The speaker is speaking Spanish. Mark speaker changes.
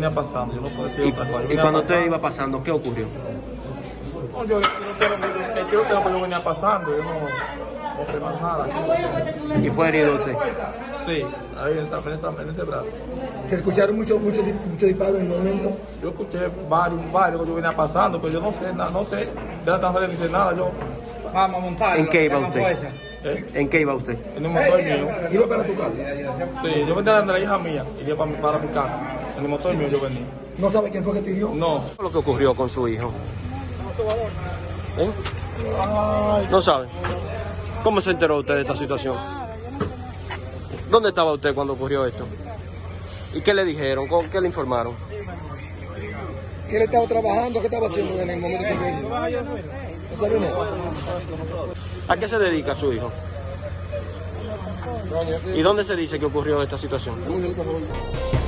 Speaker 1: venía pasando, yo no puedo decir otra cosa.
Speaker 2: ¿Y cuando usted iba pasando, qué ocurrió?
Speaker 1: No, yo creo que lo que yo venía pasando, yo no sé más nada.
Speaker 2: ¿Y fue herido usted?
Speaker 1: Sí, ahí en ese brazo.
Speaker 3: ¿Se escucharon muchos disparos en el momento?
Speaker 1: Yo escuché varios que yo venía pasando, pero yo no sé nada, no sé, de la transferencia ni sé nada, yo.
Speaker 4: Vamos a montar.
Speaker 2: ¿En qué iba usted? ¿En qué iba usted?
Speaker 1: En el motor mío.
Speaker 3: ¿Iba para tu casa?
Speaker 1: Sí, yo venía de la hija mía, iría para mi casa. En el motor mío yo venía.
Speaker 3: ¿No sabe quién fue que te hirió?
Speaker 1: No.
Speaker 2: ¿Qué fue lo que ocurrió con su hijo? ¿Eh? ¿No sabe? ¿Cómo se enteró usted de esta situación? ¿Dónde estaba usted cuando ocurrió esto? ¿Y qué le dijeron? ¿Qué le informaron?
Speaker 3: ¿Quién estaba trabajando? ¿Qué estaba haciendo en el momento que te hirió? ¿No sabe nada?
Speaker 2: ¿A qué se dedica su hijo? ¿Y dónde se dice que ocurrió esta situación?